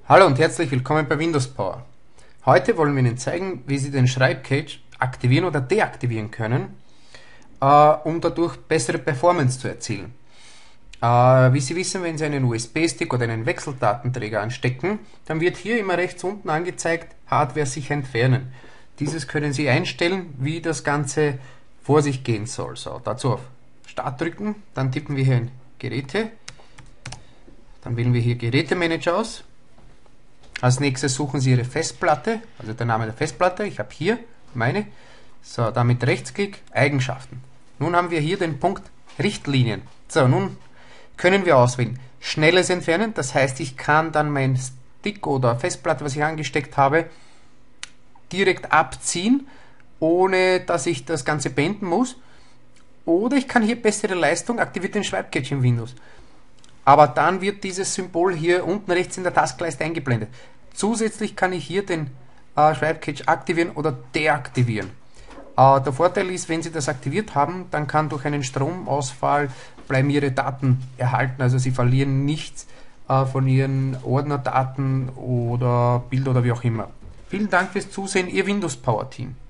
Hallo und herzlich willkommen bei Windows Power. Heute wollen wir Ihnen zeigen, wie Sie den Schreibcache aktivieren oder deaktivieren können, um dadurch bessere Performance zu erzielen. Wie Sie wissen, wenn Sie einen USB-Stick oder einen Wechseldatenträger anstecken, dann wird hier immer rechts unten angezeigt, Hardware sicher entfernen. Dieses können Sie einstellen, wie das Ganze vor sich gehen soll. So, dazu auf Start drücken, dann tippen wir hier in Geräte, dann wählen wir hier Gerätemanager aus. Als nächstes suchen Sie Ihre Festplatte, also der Name der Festplatte, ich habe hier meine. So, damit Rechtsklick, Eigenschaften. Nun haben wir hier den Punkt Richtlinien. So, nun können wir auswählen schnelles Entfernen, das heißt, ich kann dann mein Stick oder Festplatte, was ich angesteckt habe, direkt abziehen, ohne dass ich das Ganze beenden muss. Oder ich kann hier bessere Leistung, aktiviert den Schreibcache in Windows. Aber dann wird dieses Symbol hier unten rechts in der Taskleiste eingeblendet. Zusätzlich kann ich hier den Schreibcache aktivieren oder deaktivieren. Der Vorteil ist, wenn Sie das aktiviert haben, dann kann durch einen Stromausfall bleiben Ihre Daten erhalten. Also Sie verlieren nichts von Ihren Ordnerdaten oder Bilder oder wie auch immer. Vielen Dank fürs Zusehen, Ihr Windows Power Team.